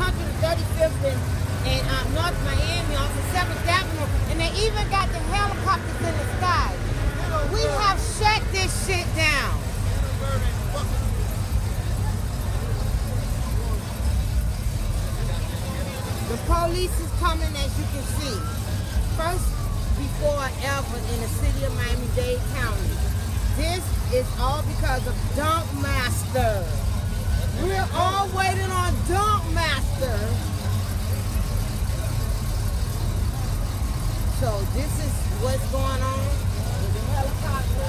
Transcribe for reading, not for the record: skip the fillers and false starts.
135th and North Miami off of 7th Avenue, and they even got the helicopters in the sky. We have shut this shit down. The police is coming, as you can see. First before ever in the city of Miami-Dade County. This is all because of Donkmaster. We're all waiting on Donkmaster. So this is what's going on with the helicopter.